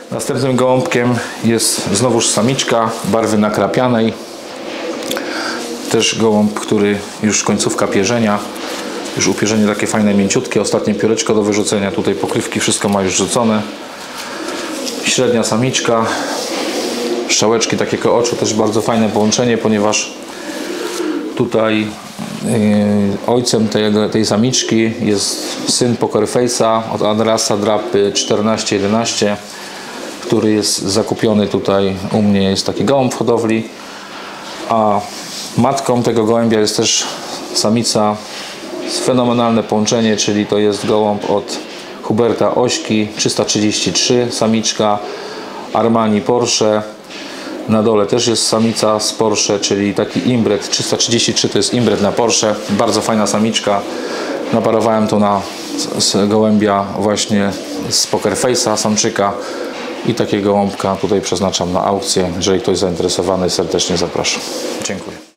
Następnym gołąbkiem jest znowuż samiczka barwy nakrapianej. Też gołąb, który już końcówka pierzenia. Już upierzenie takie fajne, mięciutkie. Ostatnie pióreczko do wyrzucenia. Tutaj pokrywki, wszystko ma już rzucone. Średnia samiczka. Strzałeczki takiego oczu, też bardzo fajne połączenie, ponieważ tutaj ojcem tej samiczki jest syn Poker Face'a od Adrasa Drapy 1411, który jest zakupiony tutaj u mnie. Jest taki gołąb w hodowli, a matką tego gołębia jest też samica. Fenomenalne połączenie, czyli to jest gołąb od Huberta Ośki 333, samiczka Armani Porsche. Na dole też jest samica z Porsche, czyli taki imbret 333, to jest imbret na Porsche. Bardzo fajna samiczka. Naparowałem to na gołębia właśnie z Poker Face'a, samczyka, i takiego gołąbka tutaj przeznaczam na aukcję. Jeżeli ktoś zainteresowany, serdecznie zapraszam. Dziękuję.